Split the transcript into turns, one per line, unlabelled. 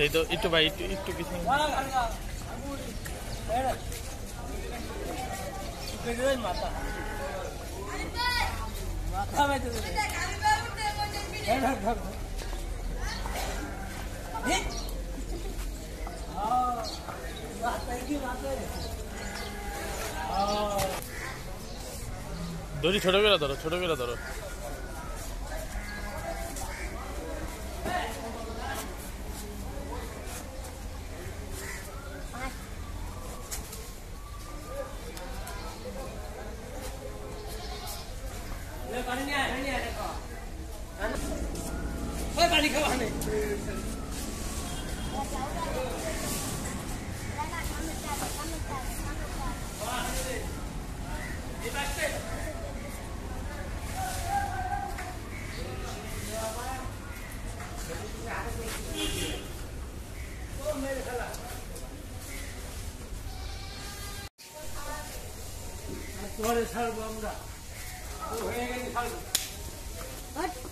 সেই তো একটু ভাই একটু কিছু
মাথা
দড়ি ছোট করে ধরো, ছোট করে ধরো।
पानी खाने তোমার ছাড়বো আমরা হয়ে গেছে ছাড়বো।